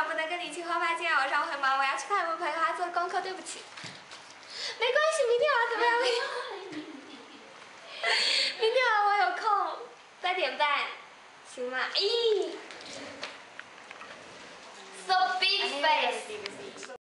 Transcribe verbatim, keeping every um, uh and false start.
不能跟你一起喝饭，今天晚上我很忙，我要去看我朋友他做功课，对不起。没关系，明天晚上怎么样？明天晚上我有空，三点半，行吗？咦 ，so big face。